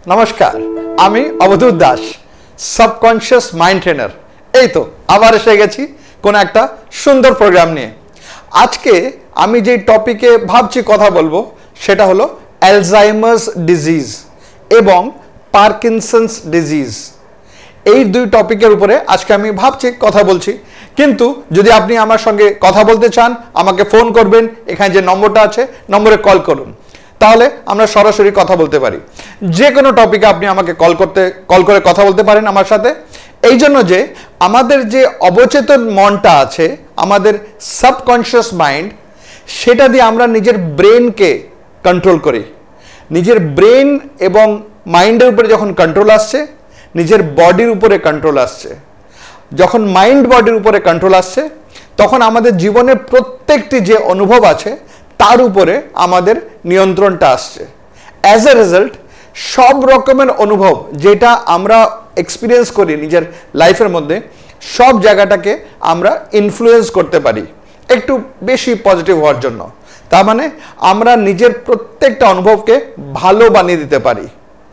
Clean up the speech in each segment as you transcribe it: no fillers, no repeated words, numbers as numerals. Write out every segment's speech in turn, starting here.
নমস্কার, আমি Abadhut Das, subconscious mind trainer. এই তো আবার এসে গেছি কোন একটা সুন্দর প্রোগ্রাম নিয়ে। আজকে আমি যে টপিকে ভাবছি কথা বলবো সেটা হলো অ্যালজাইমার্স ডিজিজ এবং পার্কিনসন্স ডিজিজ। এই দুই টপিকের উপরে আজকে আমি ভাবছি কথা বলছি। কিন্তু যদি আপনি আমার সঙ্গে কথা বলতে চান, আমাকে ফোন করবেন, এখানে যে নম্বরটা আছে নম্বরে কল করুন, তাহলে আমরা সরাসরি কথা বলতে পারি। যে কোনো টপিকে আপনি আমাকে কল করে কথা বলতে পারেন আমার সাথে। এই জন্য যে আমাদের যে অবচেতন মনটা আছে, আমাদের সাবকনশিয়াস মাইন্ড, সেটা দিয়ে আমরা নিজের ব্রেনকে কন্ট্রোল করি। নিজের ব্রেন এবং মাইন্ডের উপরে যখন কন্ট্রোল আসছে, নিজের বডির উপরে কন্ট্রোল আসছে। যখন মাইন্ড বডির উপরে কন্ট্রোল আসছে, তখন আমাদের জীবনের প্রত্যেকটি যে অনুভব আছে তার উপরে আমাদের নিয়ন্ত্রণটা আসছে। অ্যাজ এ রেজাল্ট সব রকমের অনুভব যেটা আমরা এক্সপিরিয়েন্স করি নিজের লাইফের মধ্যে, সব জায়গাটাকে আমরা ইনফ্লুয়েন্স করতে পারি একটু বেশি পজিটিভ হওয়ার জন্য। তার মানে আমরা নিজের প্রত্যেকটা অনুভবকে ভালো বানিয়ে দিতে পারি।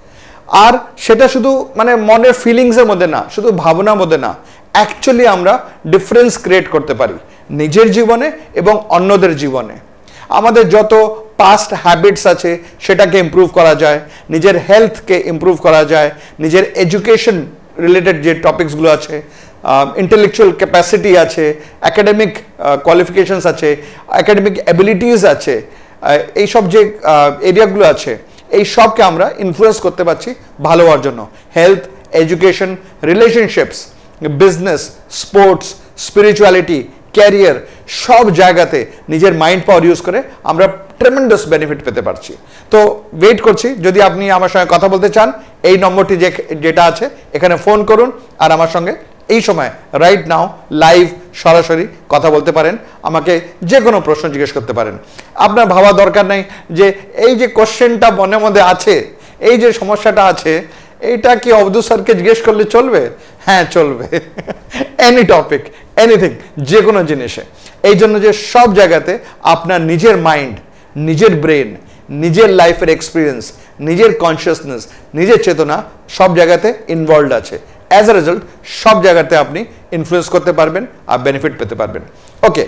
আর সেটা শুধু মানে মনের ফিলিংসের মধ্যে না, শুধু ভাবনার মধ্যে না, অ্যাকচুয়ালি আমরা ডিফারেন্স ক্রিয়েট করতে পারি নিজের জীবনে এবং অন্যদের জীবনে। আমাদের যত পাস্ট হ্যাবিটস আছে সেটাকে ইমপ্রুভ করা যায়, নিজের হেলথকে ইমপ্রুভ করা যায়, নিজের এডুকেশন রিলেটেড যে টপিকসগুলো আছে, ইন্টেলেকচুয়াল ক্যাপাসিটি আছে, অ্যাকাডেমিক কোয়ালিফিকেশনস আছে, অ্যাকাডেমিক অ্যাবিলিটিস আছে, এইসব যে এরিয়াগুলো আছে, এই সবকে আমরা ইনফ্লুয়েন্স করতে পারছি ভালো হওয়ার জন্য। Health, education, relationships, business, sports, spirituality, career, সব জায়গাতে নিজের মাইন্ড পাওয়ার ইউজ করে আমরা ট্রেমেন্ডাস বেনিফিট পেতে পারছি। তো ওয়েট করছি, যদি আপনি আমার সঙ্গে কথা বলতে চান, এই নম্বরটি যেটা আছে এখানে ফোন করুন আর আমার সঙ্গে এই সময় রাইট নাও লাইভ সরাসরি কথা বলতে পারেন। আমাকে যে কোনো প্রশ্ন জিজ্ঞেস করতে পারেন। আপনার ভাবা দরকার নেই যে এই যে কোশ্চেনটা মনের মধ্যে আছে, এই যে সমস্যাটা আছে, এইটা কি অবধূত স্যারকে জিজ্ঞেস করলে চলবে? হ্যাঁ, চলবে। এনি টপিক, এনিথিং, যে কোনো জিনিসে। এই জন্য যে সব জায়গাতে আপনার নিজের মাইন্ড, নিজের ব্রেন, নিজের লাইফের এক্সপিরিয়েন্স, নিজের কনসিয়াসনেস, নিজের চেতনা সব জায়গাতে ইনভলভড আছে। অ্যাজ এ রেজাল্ট সব জায়গাতে আপনি ইনফ্লুয়েন্স করতে পারবেন আর বেনিফিট পেতে পারবেন। ওকে,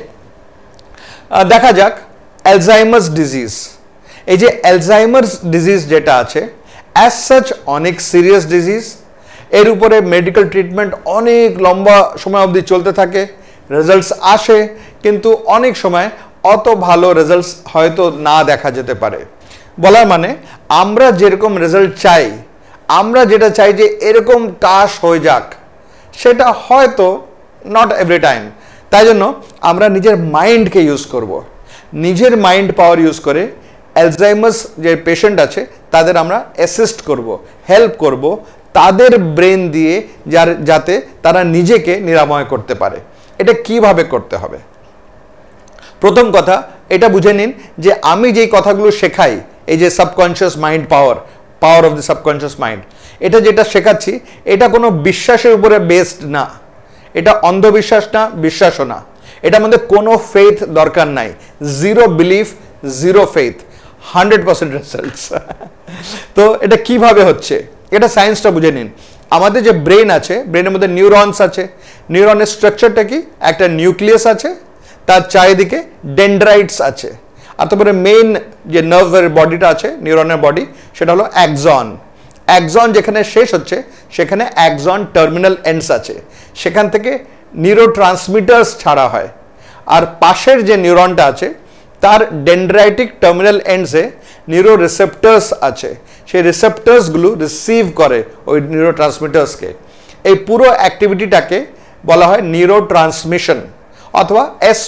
দেখা যাক অ্যালজাইমার্স ডিজিজ। এই যে অ্যালজাইমার্স ডিজিজ যেটা আছে, অ্যাজ সাচ অনেক সিরিয়াস ডিজিজ। এর উপরে মেডিকেল ট্রিটমেন্ট অনেক লম্বা সময় অবধি চলতে থাকে, রেজাল্টস আসে, কিন্তু অনেক সময় অত ভালো রেজাল্টস হয়তো না দেখা যেতে পারে। বলার মানে আমরা যেরকম রেজাল্ট চাই, আমরা যেটা চাই যে এরকম কাশ হয়ে যাক, সেটা হয়তো নট এভরি টাইম। তাই জন্য আমরা নিজের মাইন্ডকে ইউজ করব। নিজের মাইন্ড পাওয়ার ইউজ করে অ্যালজাইমার্স যে পেশেন্ট আছে তাদের আমরা অ্যাসিস্ট করব, হেল্প করব, তাদের ব্রেন দিয়ে যাতে তারা নিজেকে নিরাময় করতে পারে। এটা কিভাবে করতে হবে? প্রথম কথা এটা বুঝে নিন যে আমি যেই কথাগুলো শেখাই, এই যে subconscious mind power of the subconscious mind, এটা যেটা শেখাচ্ছি এটা কোনো বিশ্বাসের উপরে বেসড না, এটা অন্ধবিশ্বাস না, বিশ্বাসও না। এটার মধ্যে কোনো ফেথ দরকার নাই। Zero belief, zero faith, 100% results. তো এটা কিভাবে হচ্ছে, এটা সায়েন্সটা বুঝে নিন। আমাদের যে ব্রেন আছে, ব্রেনের মধ্যে নিউরনস আছে। নিউরনের স্ট্রাকচারটা কি? একটা নিউক্লিয়াস আছে, তার চারিদিকে ডেনড্রাইটস আছে, আর তারপরে মেইন যে নার্ভের বডিটা আছে, নিউরনের বডি, সেটা হলো অ্যাক্সন। অ্যাক্সন যেখানে শেষ হচ্ছে সেখানে অ্যাক্সন টার্মিনাল এন্ডস আছে, সেখান থেকে নিউরোট্রান্সমিটার্স ছাড়া হয়। আর পাশের যে নিউরনটা আছে তার ডেনড্রাইটিক টার্মিনাল এন্ডসে নিউরো রিসেপ্টার্স আছে, সেই রিসেপ্টার্সগুলো রিসিভ করে ওই নিউরোট্রান্সমিটার্সকে। এই পুরো অ্যাক্টিভিটিটাকে বলা হয় নিউরো ট্রান্সমিশন অথবা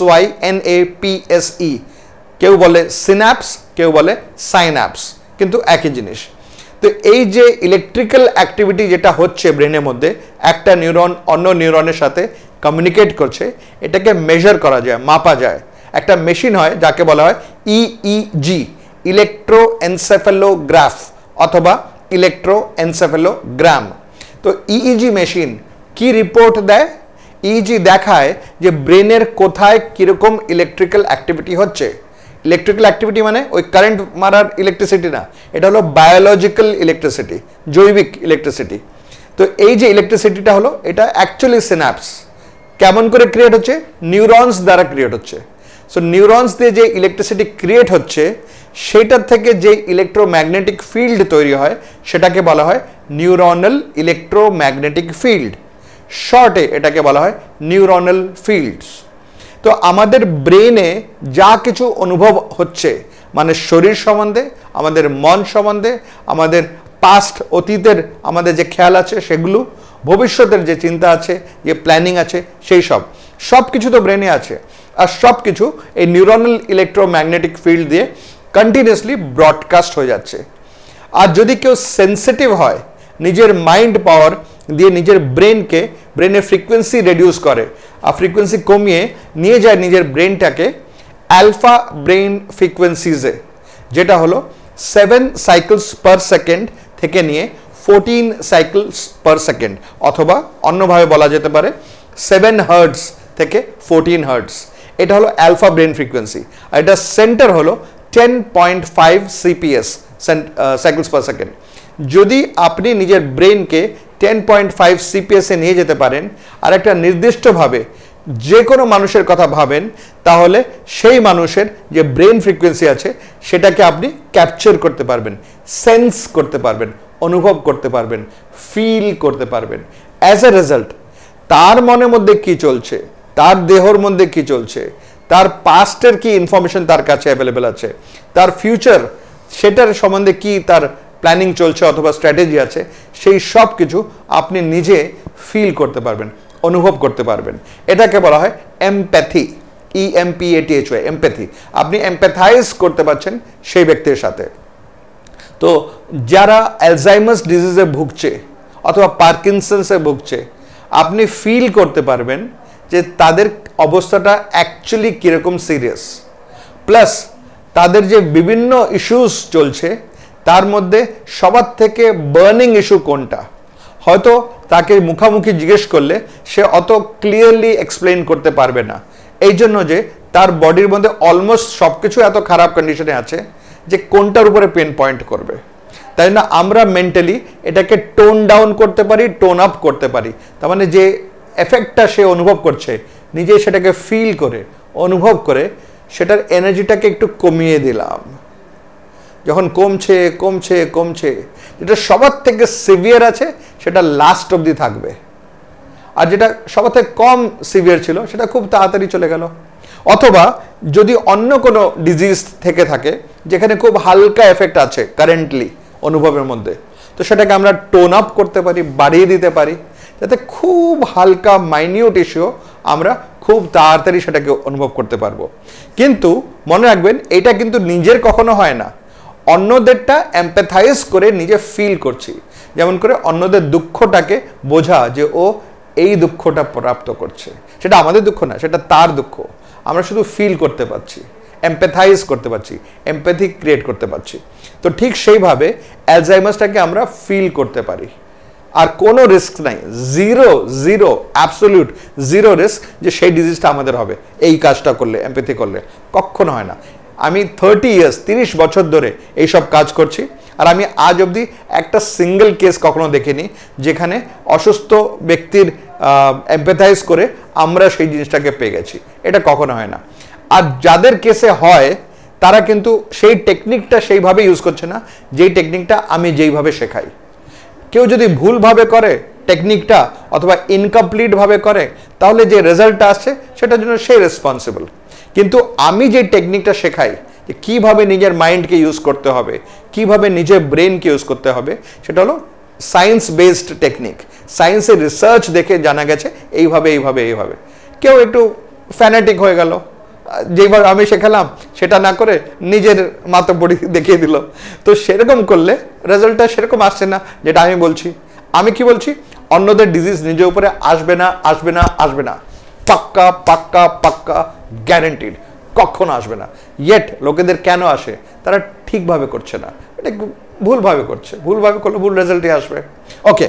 SYNAPSE। কেউ বলে সিন্যাপস, কেউ বলে সাইন্যাপস, কিন্তু একই জিনিস। তো এই যে ইলেকট্রিক্যাল অ্যাক্টিভিটি যেটা হচ্ছে ব্রেনের মধ্যে, একটা নিউরন অন্য নিউরনের সাথে কমিউনিকেট করছে, এটাকে মেজার করা যায়, মাপা যায়। একটা মেশিন হয় যাকে বলা হয় EEG, ইলেকট্রোএনসেফালোগ্রাফ অথবা ইলেকট্রোএনসেফালোগ্রাম। তো EEG মেশিন কি রিপোর্ট দেয়? EEG দেখায় যে ব্রেনের কোথায় কীরকম ইলেকট্রিক্যাল অ্যাক্টিভিটি হচ্ছে, ইলেকট্রিক্যাল অ্যাক্টিভিটি মানে ওই কারেন্ট মারার ইলেকট্রিসিটি না, এটা হলো বায়োলজিক্যাল ইলেকট্রিসিটি, জৈবিক ইলেকট্রিসিটি। তো এই যে ইলেকট্রিসিটিটা হলো এটা অ্যাকচুয়ালি সিনাপস। কেমন করে ক্রিয়েট হচ্ছে? নিউরনস দ্বারা ক্রিয়েট হচ্ছে। সো নিউরনস দিয়ে যে ইলেকট্রিসিটি ক্রিয়েট হচ্ছে সেটার থেকে যে ইলেকট্রোম্যাগনেটিক ফিল্ড তৈরি হয় সেটাকে বলা হয় নিউরনাল ইলেকট্রোম্যাগনেটিক ফিল্ড, শর্টে এটাকে বলা হয় নিউরনাল ফিল্ডস। তো আমাদের ব্রেনে যা কিছু অনুভব হচ্ছে, মানে শরীর সম্বন্ধে, আমাদের মন সম্বন্ধে, আমাদের পাস্ট অতীতের আমাদের যে খেয়াল আছে সেগুলো, ভবিষ্যতের যে চিন্তা আছে, যে প্ল্যানিং আছে, সেই সব কিছু তো ব্রেনে আছে। আর সব কিছু এই নিউরনাল ইলেকট্রোম্যাগনেটিক ফিল্ড দিয়ে কন্টিনিউয়াসলি ব্রডকাস্ট হয়ে যাচ্ছে। আর যদি কেউ সেন্সিটিভ হয়, নিজের মাইন্ড পাওয়ার দিয়ে নিজের ব্রেনের ফ্রিকোয়েন্সি রেডিউস করে আর ফ্রিকোয়েন্সি কমিয়ে নিয়ে যায় নিজের ব্রেনটাকে অ্যালফা ব্রেন ফ্রিকোয়েন্সিজে, যেটা হলো 7 সাইকেলস পার সেকেন্ড থেকে নিয়ে 14 সাইকেলস পার সেকেন্ড, অথবা অন্যভাবে বলা যেতে পারে 7 হার্টজ থেকে 14 হার্টজ। এটা হলো অ্যালফা ব্রেন ফ্রিকোয়েন্সি। আর এটা সেন্টার হলো 10.5 সিপিএস সাইকেলস পার সেকেন্ড। যদি আপনি নিজের ব্রেনকে 10.5 সিপিএসে নিয়ে যেতে পারেন আর একটা নির্দিষ্টভাবে যে কোনো মানুষের কথা ভাবেন, তাহলে সেই মানুষের যে ব্রেন ফ্রিকোয়েন্সি আছে সেটাকে আপনি ক্যাপচার করতে পারবেন, সেন্স করতে পারবেন, অনুভব করতে পারবেন, ফিল করতে পারবেন। অ্যাজ এ রেজাল্ট তার মনের মধ্যে কি চলছে, তার দেহর মধ্যে কি চলছে, তার পাস্টের কি ইনফরমেশন তার কাছে অ্যাভেলেবেল আছে, তার ফিউচার সেটার সম্বন্ধে কি তার প্ল্যানিং চলছে অথবা স্ট্র্যাটেজি আছে, সেই সব কিছু আপনি নিজে ফিল করতে পারবেন, অনুভব করতে পারবেন। এটাকে বলা হয় এমপ্যাথি, EMPATHY, এমপ্যাথি। আপনি এমপ্যাথাইজ করতে পারছেন সেই ব্যক্তির সাথে। তো যারা অ্যালজাইমার্স ডিজিজে ভুগছে অথবা পার্কিনসন্সে ভুগছে, আপনি ফিল করতে পারবেন যে তাদের অবস্থাটা অ্যাকচুয়ালি কীরকম সিরিয়াস, প্লাস তাদের যে বিভিন্ন ইস্যুস চলছে তার মধ্যে সবার থেকে বার্নিং ইস্যু কোনটা, হয়তো তাকে মুখামুখি জিজ্ঞেস করলে সে অত ক্লিয়ারলি এক্সপ্লেইন করতে পারবে না, এই জন্য যে তার বডির মধ্যে অলমোস্ট সব কিছু এত খারাপ কন্ডিশনে আছে যে কোনটার উপরে পেন পয়েন্ট করবে। তাই না আমরা মেন্টালি এটাকে টোন ডাউন করতে পারি, টোন আপ করতে পারি। তার মানে যে এফেক্টটা সে অনুভব করছে, নিজে সেটাকে ফিল করে অনুভব করে সেটার এনার্জিটাকে একটু কমিয়ে দিলাম। যখন কমছে কমছে কমছে, যেটা সবার থেকে সিভিয়ার আছে সেটা লাস্ট অবধি থাকবে, আর যেটা সবার থেকে কম সিভিয়ার ছিল সেটা খুব তাড়াতাড়ি চলে গেল। অথবা যদি অন্য কোনো ডিজিজ থেকে থাকে যেখানে খুব হালকা এফেক্ট আছে কারেন্টলি অনুভবের মধ্যে, তো সেটাকে আমরা টোন আপ করতে পারি, বাড়িয়ে দিতে পারি, যাতে খুব হালকা মাইনিউট ইস্যু আমরা খুব তাড়াতাড়ি সেটাকে অনুভব করতে পারবো। কিন্তু মনে রাখবেন এটা কিন্তু নিজের কখনো হয় না, অন্যদেরটা এমপ্যাথাইজ করে নিজে ফিল করছি। যেমন করে অন্যদের দুঃখটাকে বোঝা যে ও এই দুঃখটা প্রাপ্ত করছে, সেটা আমাদের দুঃখ না, সেটা তার দুঃখ, আমরা শুধু ফিল করতে পারছি, এমপ্যাথাইজ করতে পারছি, এমপ্যাথি ক্রিয়েট করতে পারছি। তো ঠিক সেইভাবে অ্যালজাইমার্সটাকে আমরা ফিল করতে পারি, আর কোনো রিস্ক নাই, জিরো অ্যাবসলিউট জিরো রিস্ক যে সেই ডিজিজটা আমাদের হবে এই কাজটা করলে, এমপ্যাথি করলে। কখনো হয় না। আমি 30 বছর ধরে এইসব কাজ করছি, আর আমি আজ অবধি একটা সিঙ্গেল কেস কখনো দেখিনি যেখানে অসুস্থ ব্যক্তির এমপ্যাথাইজ করে আমরা সেই জিনিসটাকে পেয়ে গেছি, এটা কখনো হয় না। আর যাদের কেসে হয় তারা কিন্তু সেই টেকনিকটা সেইভাবে ইউজ করছে না যেই টেকনিকটা আমি যেইভাবে শেখাই। কেউ যদি ভুলভাবে করে টেকনিকটা অথবা ইনকমপ্লিটভাবে করে, তাহলে যে রেজাল্টটা আসছে সেটার জন্য সে রেসপন্সিবল। কিন্তু আমি যে টেকনিকটা শেখাই যে কীভাবে নিজের মাইন্ডকে ইউজ করতে হবে, কীভাবে নিজের ব্রেনকে ইউজ করতে হবে, সেটা হলো সায়েন্স বেসড টেকনিক। সায়েন্সের রিসার্চ দেখে জানা গেছে এইভাবে এইভাবে এইভাবে। কেউ একটু ফ্যানাটিক হয়ে গেল, যেইভাবে আমি শেখালাম সেটা না করে নিজের মাতব্বরি দেখিয়ে দিল, তো সেরকম করলে রেজাল্টটা সেরকম আসছে না যেটা আমি বলছি। আমি কি বলছি, অন্যদের ডিজিজ নিজের উপরে আসবে না, আসবে না, আসবে না, পাক্কা পাক্কা পাক্কা গ্যারেন্টিড, কখনো আসবে না। ইয়েট লোকেদের কেন আসে, তারা ঠিকভাবে করছে না, এটা ভুলভাবে করছে, ভুলভাবে করলে ভুল রেজাল্টই আসবে। ওকে,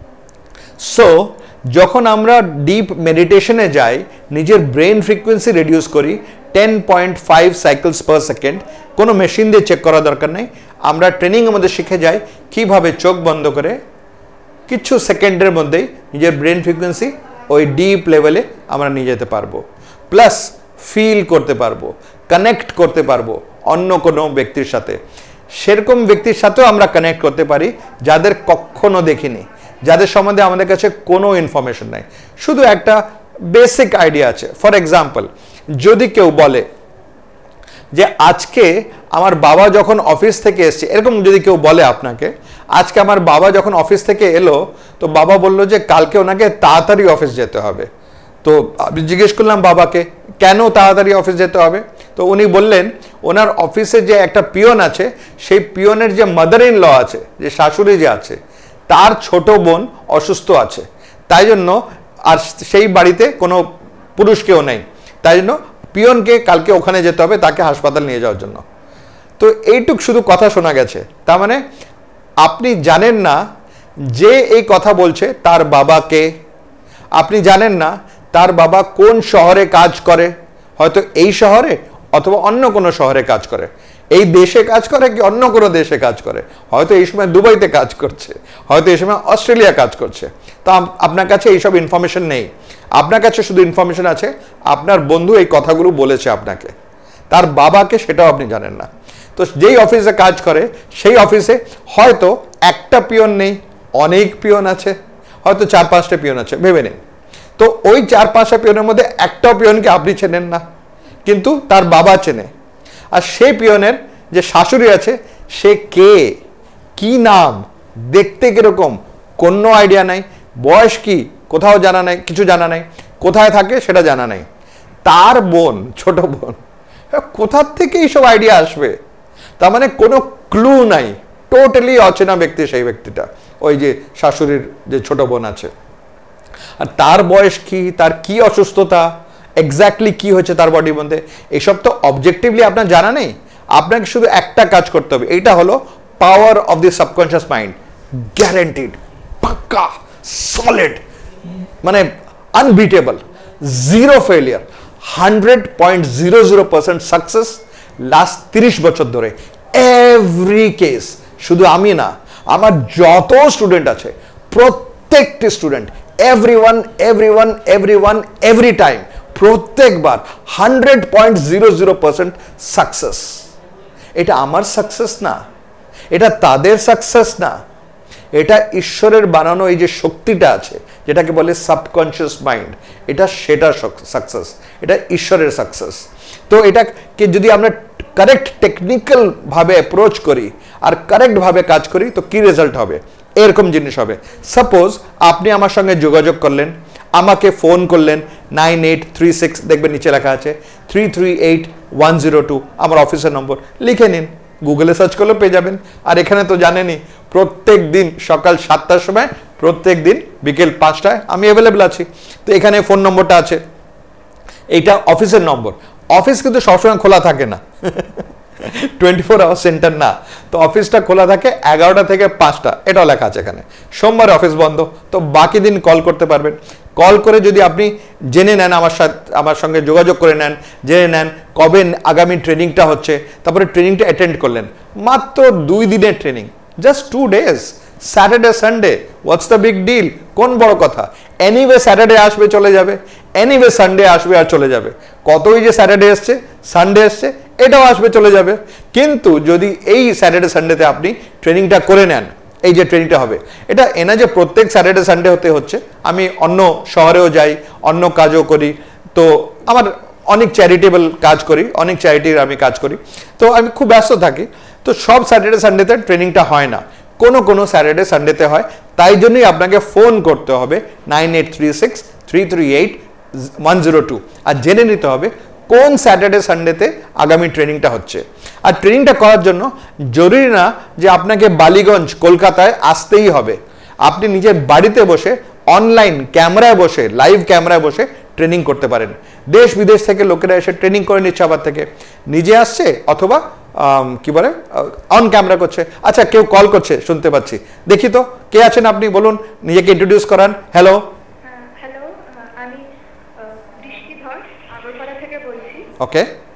সো যখন আমরা ডিপ মেডিটেশনে যাই, নিজের ব্রেন ফ্রিকোয়েন্সি রেডিউস করি, 10.5 সাইকেলস পার সেকেন্ড, কোনো মেশিন দিয়ে চেক করা দরকার নেই। আমরা ট্রেনিংয়ের মধ্যে শিখে যাই কিভাবে চোখ বন্ধ করে কিছু সেকেন্ডের মধ্যেই নিজের ব্রেন ফ্রিকোয়েন্সি ওই ডিপ লেভেলে আমরা নিয়ে যেতে পারবো, প্লাস ফিল করতে পারবো, কানেক্ট করতে পারবো অন্য কোনো ব্যক্তির সাথে। সেরকম ব্যক্তির সাথেও আমরা কানেক্ট করতে পারি যাদের কখনো দেখিনি, যাদের সম্বন্ধে আমাদের কাছে কোনো ইনফরমেশন নাই, শুধু একটা বেসিক আইডিয়া আছে। ফর এক্সাম্পল, যদি কেউ বলে যে আজকে আমার বাবা যখন অফিস থেকে এসছে, এরকম যদি কেউ বলে আপনাকে, আজকে আমার বাবা যখন অফিস থেকে এলো তো বাবা বলল যে কালকে ওনাকে তাড়াতাড়ি অফিস যেতে হবে। তো আমি জিজ্ঞেস করলাম বাবাকে কেন তাড়াতাড়ি অফিস যেতে হবে, তো উনি বললেন ওনার অফিসে যে একটা পিয়ন আছে, সেই পিয়নের যে মাদার ইন ল আছে, যে শাশুড়ি যে আছে, তার ছোট বোন অসুস্থ আছে, তাই জন্য আর সেই বাড়িতে কোনো পুরুষ কেউ নেই, তাই জন্য পিয়নকে কালকে ওখানে যেতে হবে তাকে হাসপাতাল নিয়ে যাওয়ার জন্য। তো এইটুক শুধু কথা শোনা গেছে, তার মানে আপনি জানেন না যে এই কথা বলছে তার বাবাকে, আপনি জানেন না তার বাবা কোন শহরে কাজ করে, হয়তো এই শহরে অথবা অন্য কোনো শহরে কাজ করে, এই দেশে কাজ করে কি অন্য কোনো দেশে কাজ করে, হয়তো এই সময় দুবাইতে কাজ করছে, হয়তো এই সময় অস্ট্রেলিয়া কাজ করছে। তো আপনার কাছে এইসব ইনফরমেশন নেই, আপনার কাছে শুধু ইনফরমেশন আছে আপনার বন্ধু এই কথাগুলো বলেছে আপনাকে, তার বাবাকে সেটাও আপনি জানেন না। তো যেই অফিসে কাজ করে সেই অফিসে হয়তো একটা পিয়ন নেই, অনেক পিয়ন আছে, হয়তো 4-5টা পিয়ন আছে ভেবে নিন। তো ওই 4-5টা পিয়নের মধ্যে একটাও পিয়নকে আপনি চেনেন না, কিন্তু তার বাবা চেনে। আর সেই পিয়নের যে শাশুড়ি আছে সে কে, কি নাম, দেখতে কিরকম, কোনো আইডিয়া নাই, বয়স কি কোথাও জানা নাই, কিছু জানা নাই, কোথায় থাকে সেটা জানা নাই, তার বোন, ছোট বোন, কোথার থেকে এইসব আইডিয়া আসবে? তার মানে কোনো ক্লু নাই, টোটালি অচেনা ব্যক্তি সেই ব্যক্তিটা, ওই যে শাশুড়ির যে ছোট বোন আছে। আর তার বয়স কি, তার কি অসুস্থতা, এক্স্যাক্টলি কি হয়েছে তার বডির মধ্যে, এসব তো অবজেক্টিভলি আপনার জানা নেই। আপনাকে শুধু একটা কাজ করতে হবে, এইটা হলো power of the subconscious mind, guaranteed, পাক্কা, সলিড, মানে unbeatable, zero failure, 100.00% success last 30 বছর ধরে, এভরি কেস। শুধু আমি না, আমার যত স্টুডেন্ট আছে প্রত্যেকটি স্টুডেন্ট, এভরিওয়ান এভরি টাইম, প্রত্যেকবার 100.00% সাকসেস। এটা আমার সাকসেস না, এটা তাদের সাকসেস না, এটা ঈশ্বরের বানানো এই যে শক্তিটা আছে যেটাকে বলে সাবকনশিয়াস মাইন্ড, এটা সেটা সাকসেস, এটা ঈশ্বরের সাকসেস। তো এটাকে যদি আমরা কারেক্ট টেকনিক্যাল ভাবে অ্যাপ্রোচ করি আর কারেক্ট ভাবে কাজ করি তো কি রেজাল্ট হবে, এরকম জিনিস হবে। সাপোজ আপনি আমার সঙ্গে যোগাযোগ করলেন, আমাকে ফোন করলেন 9836, দেখবেন নিচে লেখা আছে 338102, আমার অফিসের নম্বর, লিখে নিন, গুগলে সার্চ করলে পেয়ে যাবেন। আর এখানে তো জানেনই প্রত্যেক দিন সকাল 7টার সময়, প্রত্যেক দিন বিকেল 5টায় আমি অ্যাভেলেবেল আছি। তো এখানে ফোন নম্বরটা আছে, এইটা অফিসের নম্বর। অফিস কিন্তু সবসময় খোলা থাকে না, 24 আওয়ার সেন্টার না, তো অফিসটা খোলা থাকে 11টা থেকে 5টা, এটাও লেখা আছে এখানে। সোমবারে অফিস বন্ধ, তো বাকি দিন কল করতে পারবেন। কল করে যদি আপনি জেনে নেন, আমার সঙ্গে যোগাযোগ করে নেন, জেনে নেন কবে আগামী ট্রেনিংটা হচ্ছে, তারপরে ট্রেনিংটা অ্যাটেন্ড করলেন, মাত্র 2 দিনের training, just 2 days, Saturday Sunday, what's the big deal, কোন বড় কথা, এনিওয়ে স্যাটারডে আসবে চলে যাবে, এনিওয়ে সানডে আসবে আর চলে যাবে, কতই যে স্যাটারডে এসছে, সানডে এসছে, এটাও আসবে চলে যাবে। কিন্তু যদি এই স্যাটারডে সানডেতে আপনি ট্রেনিংটা করে নেন, এই যে ট্রেনিংটা হবে, এটা এনা যে প্রত্যেক স্যাটারডে সানডে হচ্ছে, আমি অন্য শহরেও যাই, অন্য কাজও করি, তো আমার অনেক চ্যারিটেবল কাজ করি, অনেক চ্যারিটির আমি কাজ করি, তো আমি খুব ব্যস্ত থাকি, তো সব স্যাটারডে সানডেতে ট্রেনিংটা হয় না, কোনো স্যাটারডে সানডেতে হয়। তাই জন্যই আপনাকে ফোন করতে হবে 9836-338-102, আর জেনে নিতে হবে কোন স্যাটারডে সানডেতে আগামী ট্রেনিংটা হচ্ছে। আর ট্রেনিংটা করার জন্য জরুরি না যে আপনাকে বালিগঞ্জ কলকাতায় আসতেই হবে, আপনি নিজের বাড়িতে বসে অনলাইন ক্যামেরায় বসে, লাইভ ক্যামেরায় বসে ট্রেনিং করতে পারেন। দেশ বিদেশ থেকে লোকেরা এসে ট্রেনিং করে নিচ্ছে, আবার থেকে নিজে আসছে অথবা কি বলে অন ক্যামেরা করছে। আচ্ছা, কেউ কল করছে শুনতে পাচ্ছি, দেখি তো কে আছেন আপনি, বলুন, নিজেকে ইন্ট্রোডিউস করান। হ্যালো। হ্যালো, আমি বৃষ্টি ধর আগরপাড়া থেকে বলছি। ওকে।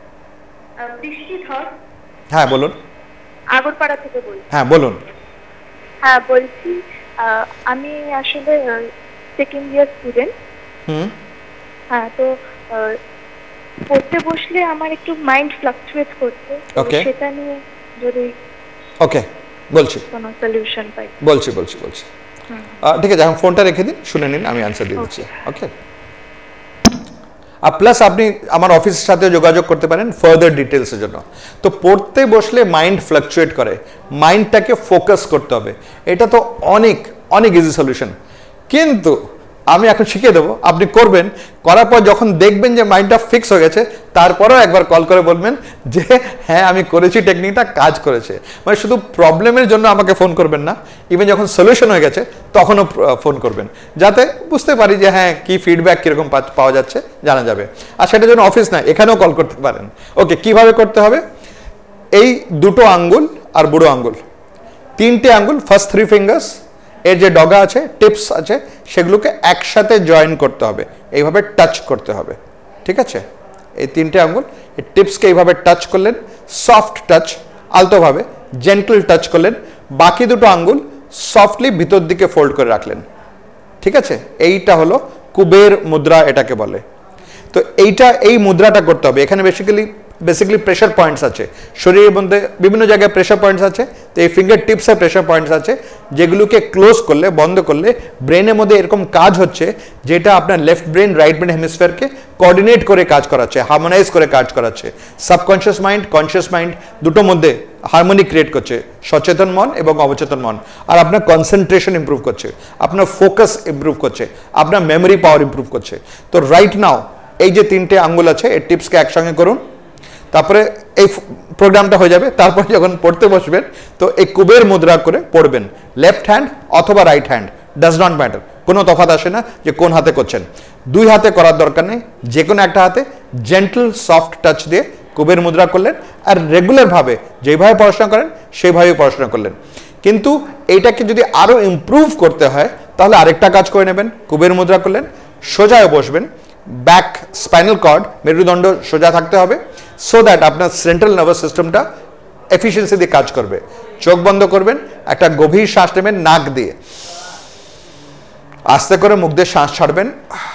হ্যাঁ বলুন। আগরপাড়া থেকে বলছি। হ্যাঁ বলুন। হ্যাঁ বলছি, আমি আসলে সেকেন্ড ইয়ার স্টুডেন্ট। হ্যাঁ, তো পড়তে বসলে আমার একটু মাইন্ড ফ্লাকচুয়েট করছে, সেটা নিয়ে যদি ওকে বলছি কোনো সলিউশন পাই। বলছি ঠিক আছে, এখন ফোনটা রেখে দিন, শুনে নিন, আমি অ্যান্সার দিয়ে দিচ্ছি। ওকে, আর প্লাস আপনি আমার অফিসের সাথে যোগাযোগ করতে পারেন ফার্দার ডিটেলসের জন্য। তো পড়তে বসলে মাইন্ড ফ্লাকচুয়েট করে, মাইন্ডটাকে ফোকাস করতে হবে, এটা তো অনেক অনেক ইজি সলিউশন। কিন্তু আমি এখন শিখিয়ে দেবো, আপনি করবেন, করার পর যখন দেখবেন যে মাইন্ডটা ফিক্স হয়ে গেছে, তারপরেও একবার কল করে বলবেন যে হ্যাঁ আমি করেছি, টেকনিকটা কাজ করেছে। মানে শুধু প্রবলেমের জন্য আমাকে ফোন করবেন না, ইভেন যখন সলিউশন হয়ে গেছে তখনও ফোন করবেন, যাতে বুঝতে পারি যে হ্যাঁ কি ফিডব্যাক কীরকম পাওয়া যাচ্ছে জানা যাবে। আর সেটার জন্য অফিস না, এখানেও কল করতে পারেন। ওকে, কিভাবে করতে হবে? এই দুটো আঙ্গুল আর বুড়ো আঙ্গুল, তিনটে আঙ্গুল, ফার্স্ট 3 ফিঙ্গার্স, এর যে ডগা আছে, টিপস আছে, সেগুলোকে একসাথে জয়েন করতে হবে, এইভাবে টাচ করতে হবে। ঠিক আছে, এই তিনটে আঙ্গুল, এই টিপসকে এইভাবে টাচ করলেন, সফট টাচ, আলতোভাবে জেন্টল টাচ করলেন। বাকি দুটো আঙ্গুল সফটলি ভিতর দিকে ফোল্ড করে রাখলেন। ঠিক আছে, এইটা হলো কুবের মুদ্রা, এটাকে বলে। তো এই মুদ্রাটা করতে হবে। এখানে বেসিক্যালি প্রেশার পয়েন্টস আছে, শরীরের মধ্যে বিভিন্ন জায়গায় প্রেশার পয়েন্টস আছে। তো এই ফিঙ্গার টিপসে প্রেশার পয়েন্টস আছে, যেগুলোকে ক্লোজ করলে, বন্ধ করলে ব্রেনের মধ্যে এরকম কাজ হচ্ছে, যেটা আপনার লেফট ব্রেন রাইট ব্রেন হেমিস্ফিয়ারকে কোঅর্ডিনেট করে কাজ করাচ্ছে, হারমোনাইজ করে কাজ করাচ্ছে। সাবকনশিয়াস মাইন্ড, কনশিয়াস মাইন্ড দুটোর মধ্যে হারমোনি ক্রিয়েট করছে, সচেতন মন এবং অবচেতন মন। আর আপনার কনসেন্ট্রেশন ইমপ্রুভ করছে, আপনার ফোকাস ইমপ্রুভ করছে, আপনার মেমোরি পাওয়ার ইমপ্রুভ করছে। তো রাইট নাও এই যে তিনটে আঙ্গুল আছে, এই টিপসকে একসঙ্গে করুন, তারপরে এই প্রোগ্রামটা হয়ে যাবে। তারপর যখন পড়তে বসবেন, তো এই কুবের মুদ্রা করে পড়বেন, লেফট হ্যান্ড অথবা right hand, does not matter, কোনো তফাৎ আসে না যে কোন হাতে করছেন। দুই হাতে করার দরকার নেই, যে কোনো একটা হাতে জেন্টল সফট টাচ দিয়ে কুবের মুদ্রা করলেন, আর রেগুলারভাবে যেভাবে পড়াশোনা করেন সেইভাবেই পড়াশোনা করলেন। কিন্তু এইটাকে যদি আরও ইমপ্রুভ করতে হয়, তাহলে আরেকটা কাজ করে নেবেন। কুবের মুদ্রা করলেন, সোজা হয়ে বসবেন, ব্যাক স্পাইনাল কর্ড, মেরুদণ্ড সোজা থাকতে হবে, সো দ্যাট আপনার সেন্ট্রাল নার্ভাস সিস্টেমটা এফিসিয়েন্সি দিয়ে কাজ করবে। চোখ বন্ধ করবেন, একটা গভীর শ্বাস নেবেন নাক দিয়ে, আস্তে করে মুখ দিয়ে শ্বাস ছাড়বেন,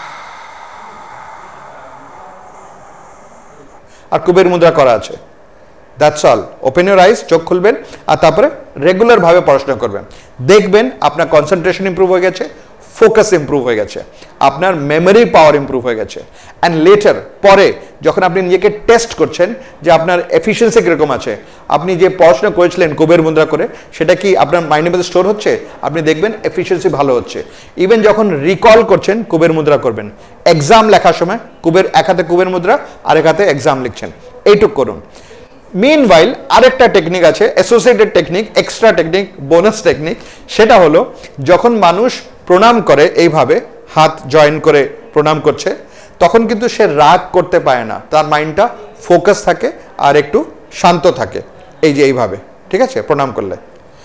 আর কুবের মুদ্রা করা আছে। That's all. Open your eyes, চোখ খুলবেন, আর তারপরে রেগুলারভাবে পড়াশোনা করবেন। দেখবেন আপনার কনসেন্ট্রেশন ইমপ্রুভ হয়ে গেছে, ফোকাস ইমপ্রুভ হয়ে গেছে, আপনার মেমোরি পাওয়ার ইমপ্রুভ হয়ে গেছে। অ্যান্ড লেটার, পরে যখন আপনি নিজেকে টেস্ট করছেন যে আপনার এফিসিয়েন্সি কীরকম আছে, আপনি যে পড়াশোনা করেছিলেন কুবের মুদ্রা করে, সেটা কি আপনার মাইন্ডের মধ্যে স্টোর হচ্ছে, আপনি দেখবেন এফিসিয়েন্সি ভালো হচ্ছে। ইভেন যখন রিকল করছেন, কুবের মুদ্রা করবেন। এক্সাম লেখার সময় এক হাতে কুবের মুদ্রা, আরেক হাতে এক্সাম লিখছেন, এইটুক করুন। মিনওয়াইল আরেকটা টেকনিক আছে, associated technique, extra technique, bonus technique. সেটা হলো যখন মানুষ প্রণাম করে, এইভাবে হাত জয়েন করে প্রণাম করছে, তখন কিন্তু সে রাগ করতে পারে না, তার মাইন্ডটা ফোকাস থাকে আর একটু শান্ত থাকে। এই যে এইভাবে, ঠিক আছে, প্রণাম করলে।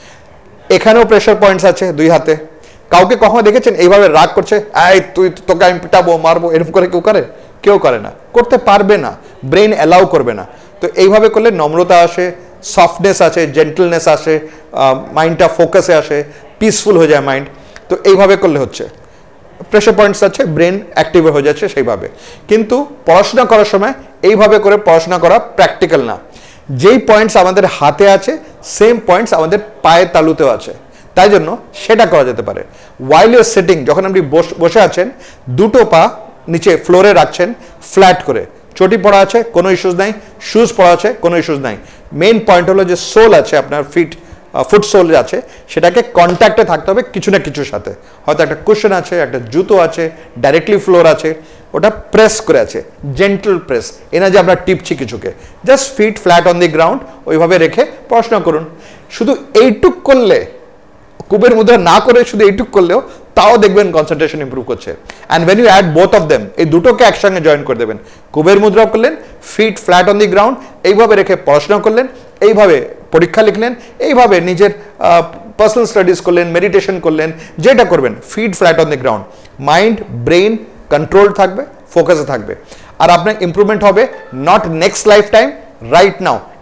এখানেও প্রেশার পয়েন্টস আছে দুই হাতে। কাউকে কখনো দেখেছেন এইভাবে রাগ করছে, এই তোকে আমি পিটাবো, মারবো, এরকম করে কেউ করে না, করতে পারবে না, ব্রেন অ্যালাউ করবে না। তো এইভাবে করলে নম্রতা আসে, সফটনেস আসে, জেন্টলনেস আসে, মাইন্ডটা ফোকাসে আসে, পিসফুল হয়ে যায় মাইন্ড। তো এইভাবে করলে হচ্ছে, প্রেশার পয়েন্টস আছে, ব্রেন অ্যাক্টিভ হয়ে যাচ্ছে সেইভাবে। কিন্তু পড়াশোনা করার সময় এইভাবে করে পড়াশোনা করা প্র্যাকটিক্যাল না। যেই পয়েন্টস আমাদের হাতে আছে, সেম পয়েন্টস আমাদের পায়ের তালুতেও আছে, তাই জন্য সেটা করা যেতে পারে। ওয়াইল ইউর সিটিং, যখন আপনি বসে আছেন, দুটো পা নিচে ফ্লোরে রাখছেন ফ্ল্যাট করে, চটি পড়া আছে কোনো ইস্যুস নাই, শুজ পড়া আছে কোনো ইস্যুস নাই। মেন পয়েন্ট হলো যে সোল আছে, আপনার ফুট সোল আছে, সেটাকে কন্ট্যাক্টে থাকতে হবে কিছু না কিছুর সাথে। হয়তো একটা কুশন আছে, একটা জুতো আছে, ডাইরেক্টলি ফ্লোর আছে, ওটা প্রেস করে আছে, জেন্টল প্রেস, এনা যে আমরা টিপছি কিছুকে, just feet flat on the ground, ওইভাবে রেখে পড়াশোনা করুন। শুধু এইটুক করলে, কুবের মুদ্রা না করে শুধু এইটুক করলেও তাও দেখবেন কনসেন্ট্রেশন ইমপ্রুভ করছে। And when you add both of them, এই দুটোকে একসঙ্গে জয়েন করে দেবেন। কুবের মুদ্রা করলেন, feet flat on the ground, এইভাবে রেখে পড়াশোনা করলেন, এইভাবে পরীক্ষা লিখলেন, এইভাবে নিজের পার্সোনাল স্টাডিজ করলেন, মেডিটেশন করলেন, যেটা করবেন feet flat on the ground. Mind brain control থাকবে, ফোকাসে থাকবে, আর আপনার ইমপ্রুভমেন্ট হবে not next life time, right now,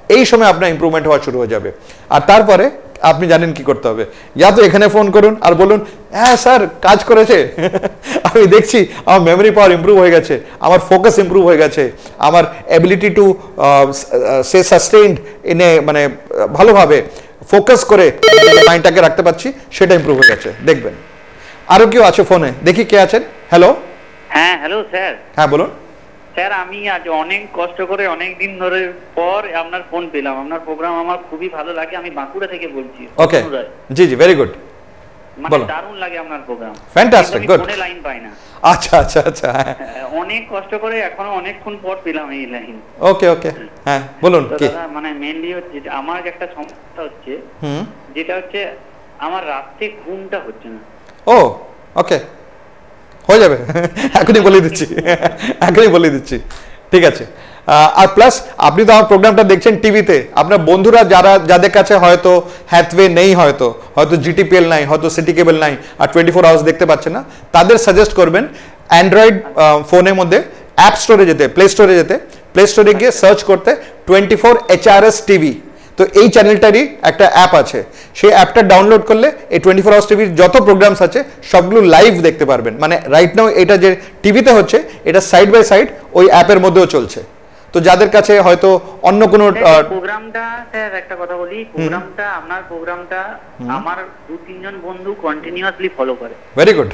এই সময় আপনার ইমপ্রুভমেন্ট হওয়া শুরু হয়ে যাবে। আর তারপরে আপনি জানেন কি করতে হবে, ইয়া তো এখানে ফোন করুন আর বলুন হ্যাঁ স্যার কাজ করেছে আমি দেখছি আমার মেমোরি পাওয়ার ইমপ্রুভ হয়ে গেছে, আমার ফোকাস ইমপ্রুভ হয়ে গেছে, আমার এবিলিটি টু সে সাস্টেইনড ইনে মানে ভালোভাবে ফোকাস করে মাইন্ডটাকে রাখতে পারছি, সেটা ইমপ্রুভ হয়ে গেছে। দেখবেন আরো কেউ আছে ফোনে, দেখি কে আছেন। হ্যালো। হ্যাঁ হ্যালো স্যার। হ্যাঁ বলুন স্যার আমি আজ অনেক কষ্ট করে অনেক দিন ধরে পর আপনার ফোন পেলাম। আপনার প্রোগ্রাম আমার খুবই ভালো লাগে। আমি বাঁকুড়া থেকে বলছি। ওকে জি জি ভেরি গুড, মানে দারুণ লাগে আপনার প্রোগ্রাম। Fantastic good. ফোনে লাইন পাই না। আচ্ছা আচ্ছা আচ্ছা অনেক কষ্ট করে এখনো অনেকক্ষণ পর পেলাম এই লাইন। ওকে ওকে হ্যাঁ বলুন কি। মানে মেইনলি হচ্ছে আমার একটা সমস্যা হচ্ছে, যেটা হচ্ছে আমার রাতে ঘুমটা হচ্ছে না। ও ওকে হয়ে যাবে এখনই বলে দিচ্ছি এখনই বলে দিচ্ছি ঠিক আছে। আর প্লাস আপনি তো আমার প্রোগ্রামটা দেখছেন টিভিতে, আপনার বন্ধুরা যাদের কাছে হয়তো হ্যাথওয়ে নেই, হয়তো জিটিপিএল নাই, হয়তো সিটি কেবল নাই, আর 24 আওয়ার্স দেখতে পাচ্ছে না, তাদের সাজেস্ট করবেন অ্যান্ড্রয়েড ফোনের মধ্যে অ্যাপ স্টোরে যেতে, প্লে স্টোরে যেতে, প্লে স্টোরে গিয়ে সার্চ করতে 24 HRS টিভি। তো এই চ্যানেলটারই একটা অ্যাপ আছে, সেই অ্যাপটা ডাউনলোড করলে এই 24 আওয়ার্স টিভির যত প্রোগ্রামস আছে সবগুলো লাইভ দেখতে পারবেন। মানে রাইট নাও এটা যে টিভিতে হচ্ছে এটা সাইড বাই সাইড ওই অ্যাপের মধ্যেও চলছে। তো যাদের কাছে হয়তো অন্য কোনো প্রোগ্রামটা, স্যার একটা কথা বলি, প্রোগ্রামটা আপনার প্রোগ্রামটা আমার 2-3 জন বন্ধু কন্টিনিউয়াসলি ফলো করে। ভেরি গুড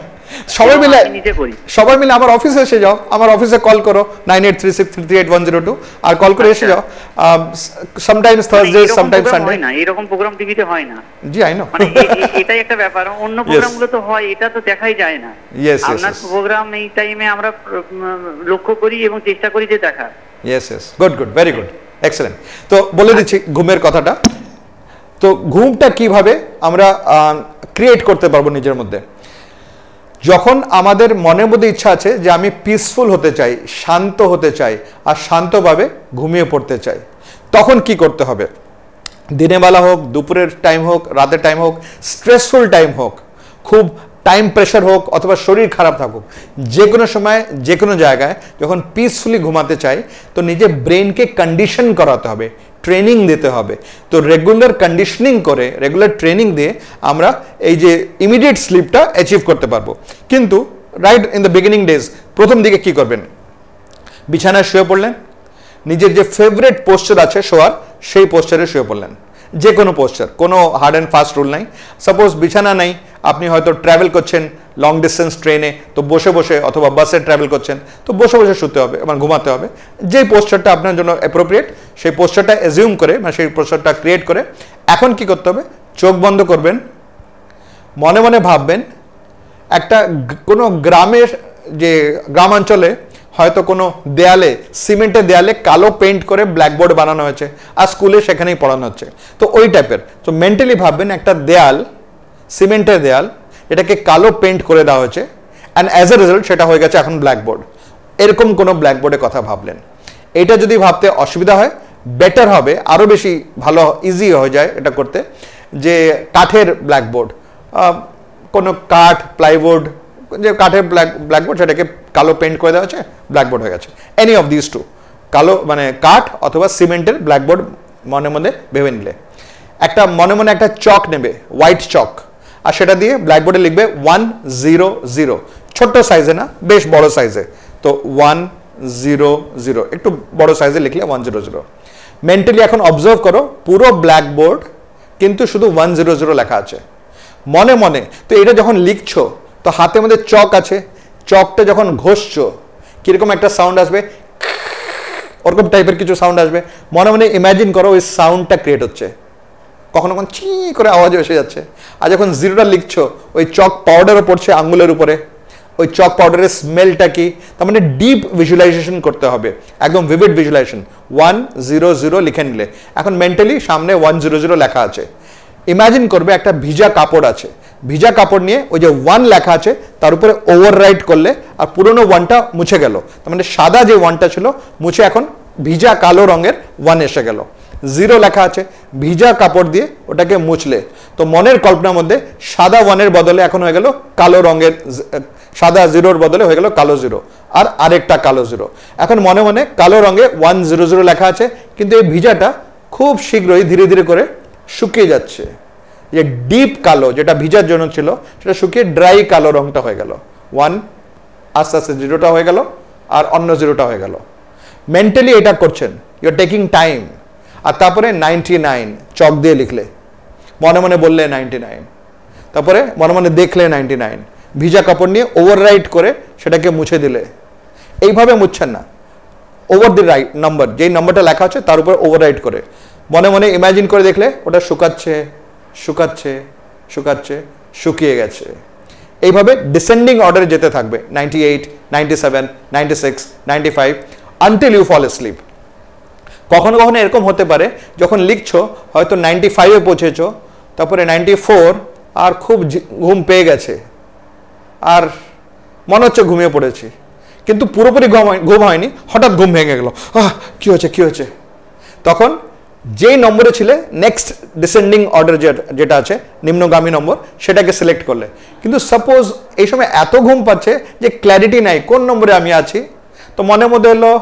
সবাই মিলে আমার অফিসে এসে যাও, আমার অফিসে কল করো 9836338102 আর কল করে এসে যাও। Sometimes Thursday sometimes Sunday. না এরকম প্রোগ্রাম টিভিতে হয় না। জি আই নো, মানে এটাই একটা ব্যাপার। অন্য প্রোগ্রামগুলো তো হয়, এটা তো দেখাই যায় না। আপনার প্রোগ্রাম এই টাইমে আমরা লক্ষ্য করি এবং চেষ্টা করি যে দেখা। Yes yes good good very good excellent. তো বলে দিচ্ছি ঘুমের কথাটা। তো ঘুমটা কিভাবে আমরা ক্রিয়েট করতে পারবো নিজের মধ্যে। যখন আমাদের মনের মধ্যে ইচ্ছা আছে যে আমি পিসফুল হতে চাই, শান্ত হতে চাই আর শান্তভাবে ঘুমিয়ে পড়তে চাই, তখন কি করতে হবে? দিনের বেলা হোক, দুপুরের টাইম হোক, রাতের টাইম হোক, স্ট্রেসফুল টাইম হোক, খুব টাইম প্রেশার হোক অথবা শরীর খারাপ থাকুক, যে কোনো সময় যে কোনো জায়গায় যখন পিসফুলি ঘুমাতে চাই তো নিজের ব্রেনকে কন্ডিশন করাতে হবে, ট্রেনিং দিতে হবে। তো রেগুলার কন্ডিশনিং করে, রেগুলার ট্রেনিং দিয়ে আমরা এই যে ইমিডিয়েট স্লিপটা অ্যাচিভ করতে পারবো। কিন্তু right in the beginning days প্রথম দিকে কি করবেন? বিছানায় শুয়ে পড়লেন, নিজের যে ফেভারিট পোস্টার আছে শোয়ার সেই পোস্টারে শুয়ে পড়লেন, যে কোনো পোস্টার, কোনো হার্ড অ্যান্ড ফাস্ট রুল নাই। সাপোজ বিছানা নাই, আপনি হয়তো ট্রাভেল করছেন লং ডিস্টেন্স ট্রেনে, তো বসে বসে অথবা বাসে ট্রাভেল করছেন তো বসে বসে শুতে হবে, মানে ঘুমাতে হবে। যেই পোস্টারটা আপনার জন্য অ্যাপ্রোপ্রিয়েট সেই পোস্টারটা অ্যাজিউম করে, মানে সেই পোস্টারটা ক্রিয়েট করে এখন কি করতে হবে? চোখ বন্ধ করবেন, মনে মনে ভাববেন একটা কোনো গ্রামের, যে গ্রামাঞ্চলে হয়তো কোনো দেয়ালে, সিমেন্টের দেয়ালে কালো পেইন্ট করে ব্ল্যাকবোর্ড বানানো হয়েছে আর স্কুলে সেখানেই পড়ানো হচ্ছে, তো ওই টাইপের। তো মেন্টালি ভাববেন একটা দেয়াল, সিমেন্টের দেয়াল, এটাকে কালো পেইন্ট করে দেওয়া হয়েছে অ্যান্ড অ্যাজ এ রেজাল্ট সেটা হয়ে গেছে এখন ব্ল্যাকবোর্ড। এরকম কোনো ব্ল্যাকবোর্ডের কথা ভাবলেন। এটা যদি ভাবতে অসুবিধা হয়, বেটার হবে, আরও বেশি ভালো, ইজি হয়ে যায় এটা করতে, যে কাঠের ব্ল্যাকবোর্ড, কোনো কাঠ, প্লাইবোর্ড, যে কাঠের ব্ল্যাকবোর্ড সেটাকে কালো পেইন্ট করে দেওয়া হচ্ছে, ব্ল্যাকবোর্ড হয়ে গেছে। এনি অফ দিস টু, কালো মানে কাঠ অথবা সিমেন্টের ব্ল্যাকবোর্ড মনে মনে ভেবে নিলে, একটা মনে মনে একটা চক নেবে, হোয়াইট চক, আর সেটা দিয়ে ব্ল্যাকবোর্ডে লিখবে 100, ছোট্ট সাইজে না, বেশ বড় সাইজে। তো 100, একটু বড় সাইজে লিখলে 100। মেন্টালি এখন অবজার্ভ করো পুরো ব্ল্যাকবোর্ড কিন্তু শুধু 100 লেখা আছে মনে মনে। তো এটা যখন লিখছো তো হাতের মধ্যে চক আছে, চকটা যখন ঘষছো কিরকম একটা সাউন্ড আসবে, ওরকম টাইপের কিছু সাউন্ড আসবে। মনে মনে ইমাজিন করো ওই সাউন্ডটা ক্রিয়েট হচ্ছে, কখনো কখন চি করে আওয়াজ এসে যাচ্ছে। আর যখন জিরোটা লিখছো ওই চক পাউডারও পড়ছে আঙ্গুলের উপরে, ওই চক পাউডারের স্মেলটা কি, তার মানে ডিপ ভিজুয়ালাইজেশন করতে হবে, একদম ভিভিড ভিজুয়ালাইজেশন। 100 লিখে নিলে এখন মেন্টালি সামনে 100 লেখা আছে। ইমাজিন করবে একটা ভিজা কাপড় আছে, ভিজা কাপড় নিয়ে ওই যে 1 লেখা আছে তার উপরে ওভাররাইট করলে আর পুরনো 1টা মুছে গেল, তার মানে সাদা যে 1টা ছিল মুছে এখন ভিজা কালো রঙের 1 এসে গেল। 0 লেখা আছে, ভিজা কাপড় দিয়ে ওটাকে মুছলে তো মনের কল্পনার মধ্যে সাদা 1-এর বদলে এখন হয়ে গেল কালো রঙের সাদা জিরোর বদলে হয়ে গেল কালো জিরো, আর আরেকটা কালো জিরো। এখন মনে মনে কালো রঙে 100 লেখা আছে, কিন্তু এই ভিজাটা খুব শীঘ্রই ধীরে ধীরে করে শুকিয়ে যাচ্ছে। যে ডিপ কালো যেটা ভিজার জন্য ছিল সেটা শুকিয়ে ড্রাই কালো রংটা হয়ে গেল। 1 আস্তে আস্তে জিরোটা হয়ে গেল, আর অন্য জিরোটা হয়ে গেল। মেন্টালি এটা করছেন, ইউ আর টেকিং টাইম। আর তারপরে 99 চক দিয়ে লিখলে, মনে মনে বললে 99, তারপরে মনে মনে দেখলে 99, ভিজা কাপড় নিয়ে ওভাররাইট করে সেটাকে মুছে দিলে। এইভাবে মুছছেন না, ওভার দি রাইট নাম্বার, যেই নাম্বারটা লেখা আছে তার উপর ওভাররাইট করে মনে মনে ইমাজিন করে দেখলে ওটা শুকাচ্ছে শুকাচ্ছে শুকাচ্ছে, শুকিয়ে গেছে। এইভাবে ডিসেন্ডিং অর্ডারে যেতে থাকবে 98, 97, 96, 95 আনটিল ইউ ফল অ্যাসলিপ। কখনো কখনো এরকম হতে পারে যখন লিখছো হয়তো 95-এ পৌঁছেছো, তারপরে 94 আর খুব ঘুম পেয়ে গেছে, আর মনে হচ্ছে ঘুমিয়ে পড়েছি, কিন্তু পুরোপুরি ঘুম হয়নি, হঠাৎ ঘুম ভেঙে গেল, কি হয়েছে কি হয়েছে। তখন যেই নম্বরে ছিলে নেক্সট ডিসেন্ডিং অর্ডার যেটা আছে নিম্নগামী নম্বর, সেটাকে সিলেক্ট করলে। কিন্তু সাপোজ এই সময় এত ঘুম পাচ্ছে যে ক্ল্যারিটি নাই কোন নম্বরে আমি আছি, তো মনের মধ্যে এলো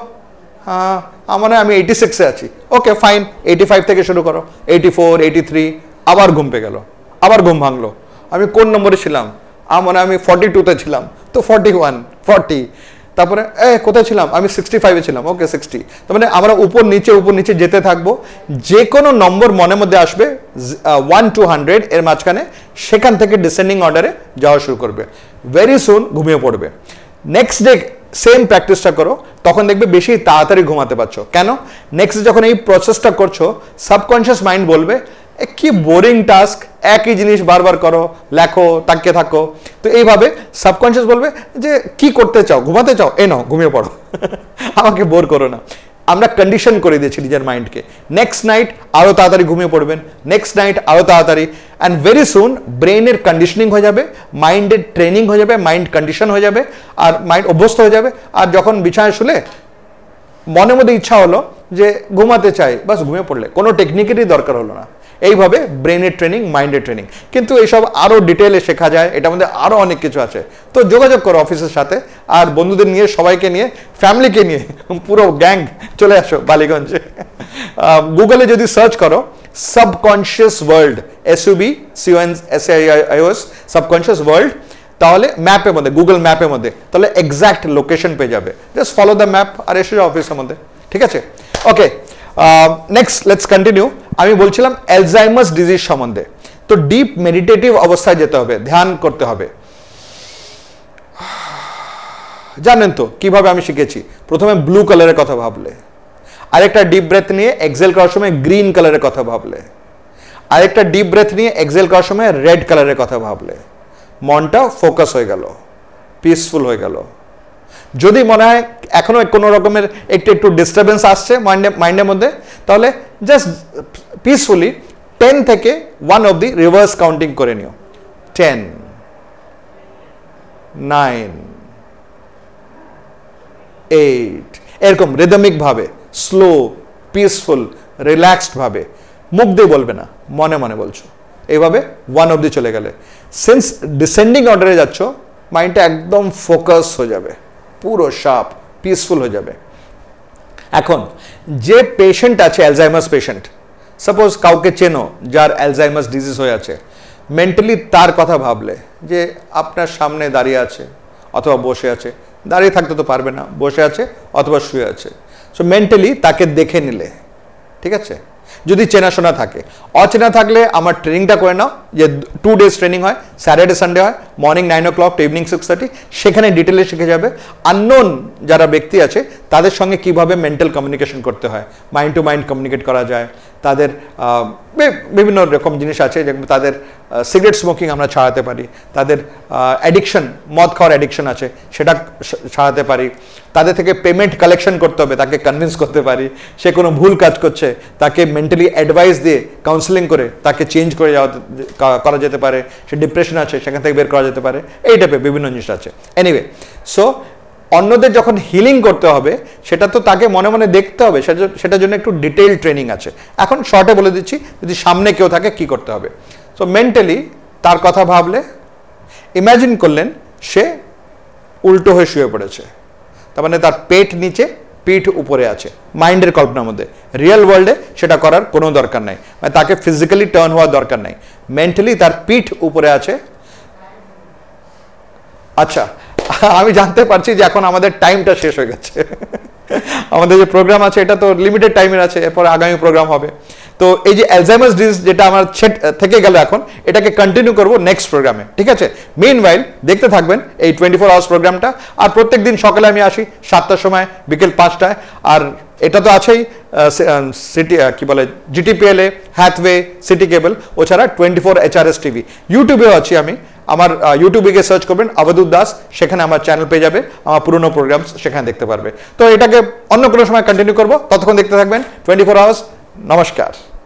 আমার আমি 86-এ আছি, ওকে ফাইন, 85 থেকে শুরু করো, 84, 83, আবার ঘুম পেয়ে গেল, আবার ঘুম ভাঙলো, আমি কোন নম্বরে ছিলাম, আমি 42-তে ছিলাম, তো 41, 40, তারপরে কোথায় ছিলাম আমি 65-এ ছিলাম, ওকে 60। তার মানে আমরা উপর নিচে যেতে থাকবো। যে কোনো নম্বর মনের মধ্যে আসবে 1 to 100 এর মাঝখানে, সেখান থেকে ডিসেন্ডিং অর্ডারে যাওয়া শুরু করবে। ভেরি সুন ঘুমিয়ে পড়বে। নেক্সট ডে সেম প্র্যাকটিসটা করো, তখন দেখবে বেশি তাড়াতাড়ি ঘুমাতে পারছো। কেন? নেক্সট যখন এই প্রসেসটা করছো, সাবকনশিয়াস মাইন্ড বলবে কি বোরিং টাস্ক, একই জিনিস বারবার করো, লেখো, তাকিয়ে থাকো। তো এইভাবে সাবকনশিয়াস বলবে যে কি করতে চাও, ঘুমাতে চাও, নাও ঘুমিয়ে পড়ো, আমাকে বোর করো না। আমরা কন্ডিশন করে দিয়েছি নিজের মাইন্ডকে, নেক্সট নাইট আরও তাড়াতাড়ি ঘুমিয়ে পড়বেন, নেক্সট নাইট আরও তাড়াতাড়ি, অ্যান্ড ভেরি সুন ব্রেনের কন্ডিশনিং হয়ে যাবে, মাইন্ডের ট্রেনিং হয়ে যাবে, মাইন্ড কন্ডিশন হয়ে যাবে, আর মাইন্ড অভ্যস্ত হয়ে যাবে। আর যখন বিছানায় শুলে মনের মধ্যে ইচ্ছা হলো যে ঘুমাতে চাই, বাস ঘুমিয়ে পড়লে, কোনো টেকনিকেরই দরকার হলো না। এইভাবে ব্রেনের ট্রেনিং, মাইন্ডের ট্রেনিং। কিন্তু এইসব আরও ডিটেলে শেখা যায়, এটার মধ্যে আরও অনেক কিছু আছে। তো যোগাযোগ করো অফিসের সাথে, আর বন্ধুদের নিয়ে, সবাইকে নিয়ে, ফ্যামিলিকে নিয়ে, পুরো গ্যাং চলে আসো বালিগঞ্জে। গুগলে যদি সার্চ করো subconscious world, SUBCONSIOS, subconscious world, তাহলে ম্যাপের মধ্যে, গুগল ম্যাপের মধ্যে, তাহলে এক্স্যাক্ট লোকেশন পেয়ে যাবে। জাস্ট ফলো দ্য ম্যাপ আর এসে যাও অফিসের মধ্যে, ঠিক আছে? Okay, next let's continue. আমি বলছিলাম অ্যালজাইমার্স ডিজিজ সম্বন্ধে। তো ডিপ মেডিটেটিভ অবস্থায় যেতে হবে, ধ্যান করতে হবে। জানেন তো কিভাবে আমি শিখেছি? প্রথমে ব্লু কালারের কথা ভাবলে, আরেকটা ডিপ ব্রেথ নিয়ে এক্সেল করার সময় গ্রিন কালারের কথা ভাবলে, আরেকটা ডিপ ব্রেথ নিয়ে এক্সেল করার সময় রেড কালারের কথা ভাবলে, মনটা ফোকাস হয়ে গেল, পিসফুল হয়ে গেল। যদি মনে হয় এখনো কোনো রকমের একটু ডিস্টারবেন্স আসছে মাইন্ডের মধ্যে, তাহলে জাস্ট পিসফুলি 10 থেকে 1 অবধি রিভার্স কাউন্টিং করে নিও। 10, 9, 8, এরকম রিদমিক ভাবে, স্লো, পিসফুল, রিল্যাক্সড ভাবে, মুখ দিয়ে বলবে না, মনে মনে বলছো। এইভাবে 1 অবধি চলে গেলে, সিন্স ডিসেন্ডিং অর্ডারে যাচ্ছ, মাইন্ডটা একদম ফোকাস হয়ে যাবে, পুরো শার্প, পিসফুল হয়ে যাবে। এখন যে পেশেন্ট আছে অ্যালজাইমার্স পেশেন্ট, সাপোজ কাউকে চেনো যার অ্যালজাইমার্স ডিজিজ হয়ে আছে, মেন্টালি তার কথা ভাবলে যে আপনার সামনে দাঁড়িয়ে আছে অথবা বসে আছে, দাঁড়িয়ে থাকতে তো পারবে না, বসে আছে অথবা শুয়ে আছে, সো মেন্টালি তাকে দেখে নিলে, ঠিক আছে? যদি চেনাশোনা থাকে। অচেনা থাকলে আমার ট্রেনিংটা করে নাও, যে 2 days ট্রেনিং হয়, স্যাটারডে সানডে হয়, মর্নিং 9 o'clock টু ইভিনিং 6:30, সেখানে ডিটেলে শিখে যাবে আননোন যারা ব্যক্তি আছে তাদের সঙ্গে কিভাবে মেন্টাল কমিউনিকেশন করতে হয়, মাইন্ড টু মাইন্ড কমিউনিকেট করা যায়, তাদের বিভিন্ন রকম জিনিস আছে, যেমন তাদের সিগারেট স্মোকিং আমরা ছাড়াতে পারি, তাদের অ্যাডিকশন, মদ খাওয়ার অ্যাডিকশন আছে সেটা ছাড়াতে পারি, তাদের থেকে পেমেন্ট কালেকশন করতে হবে, তাকে কনভিন্স করতে পারি, সে কোনো ভুল কাজ করছে তাকে মেন্টালি অ্যাডভাইস দিয়ে কাউন্সেলিং করে তাকে চেঞ্জ করে করা যেতে পারে, সে ডিপ্রেশন আছে সেখান থেকে বের করা যেতে পারে, এই টাইপের বিভিন্ন জিনিস আছে। এনিওয়ে, সো অন্যদের যখন হিলিং করতে হবে সেটা তো তাকে মনে মনে দেখতে হবে, সেটার জন্য একটু ডিটেইল ট্রেনিং আছে। এখন শর্টে বলে দিচ্ছি, যদি সামনে কেউ থাকে কি করতে হবে। সো মেন্টালি তার কথা ভাবলে, ইমাজিন করলেন সে উল্টো হয়ে শুয়ে পড়েছে, তার মানে তার পেট নিচে পিঠ উপরে আছে, মাইন্ডের কল্পনার মধ্যে। রিয়েল ওয়ার্ল্ডে সেটা করার কোনো দরকার নাই, মানে তাকে ফিজিক্যালি টার্ন হওয়ার দরকার নাই, মেন্টালি তার পিঠ উপরে আছে। আচ্ছা, আমি জানতে পারছি যে এখন আমাদের টাইমটা শেষ হয়ে গেছে। আমাদের যে প্রোগ্রাম আছে এটা তো লিমিটেড টাইমের আছে, এরপর আগামী প্রোগ্রাম হবে। তো এই যে অ্যালজাইমার্স ডিজিজ যেটা আমার থেকে গেল এখন, এটাকে কন্টিনিউ করব নেক্সট প্রোগ্রামে, ঠিক আছে? মিনওয়াইল দেখতে থাকবেন এই 24 আওয়ার্স প্রোগ্রামটা। আর প্রত্যেক দিন সকালে আমি আসি 7টার সময়, বিকেল 5টায়। আর এটা তো আছেই সিটি কি বলে জিটিপিএলএ, হ্যাথওয়ে, সিটি কেবল, ওছাড়া 24 HRS টিভি। ইউটিউবেও আছি আমি, আমার ইউটিউবে গিয়ে সার্চ করবেন অবধূত দাস, সেখানে আমার চ্যানেল পেয়ে যাবে, আমার পুরনো প্রোগ্রাম সেখানে দেখতে পারবে। তো এটাকে অন্য কোনো সময় কন্টিনিউ করবো, ততক্ষণ দেখতে থাকবেন 24 আওয়ার্স। নমস্কার।